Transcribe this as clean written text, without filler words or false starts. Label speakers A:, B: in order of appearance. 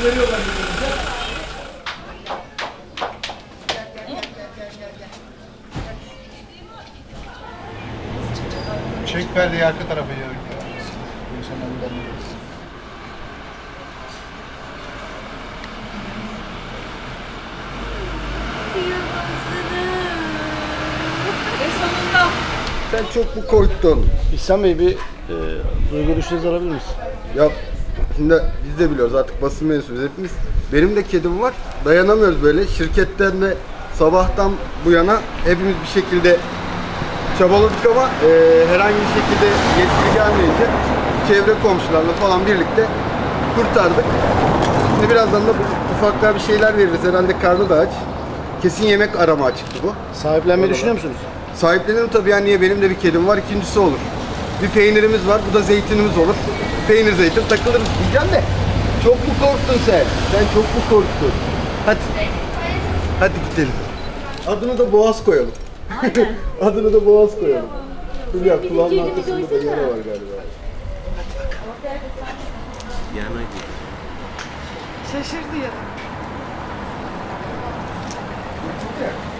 A: veriyorlar birbirimize. Çek perdeyi arka tarafa yiyorum ya.
B: Ve sonunda.
C: Sen çok mu korktun?
D: İhsan Bey bir duygu düşüncenizi alabilir miyiz?
C: Ya şimdi biz de biliyoruz artık basın mensubuyuz hepimiz. Benim de kedim var. Dayanamıyoruz böyle. Şirketten de sabahtan bu yana hepimiz bir şekilde çabaladık ama herhangi bir şekilde yetkili gelmeyince çevre komşularla falan birlikte kurtardık. Şimdi birazdan da ufaklar bir şeyler veririz. Herhalde karnı da aç. Kesin yemek arama çıktı bu.
D: Sahiplenmeyi düşünüyor musunuz?
C: Sahiplenirim tabii ya, niye, benim de bir kedim var, ikincisi olur. Bir peynirimiz var, bu da zeytinimiz olur. Peynir zeytin takılırız diyeceğim de. Çok mu korktun sen? Sen çok mu korktun? Hadi. Hadi gidelim. Adını da Boğaz koyalım.
B: Aynen.
C: Adını da Boğaz koyalım. Hülya kulağının arkasında da yara var galiba.
B: Şaşırdı ya.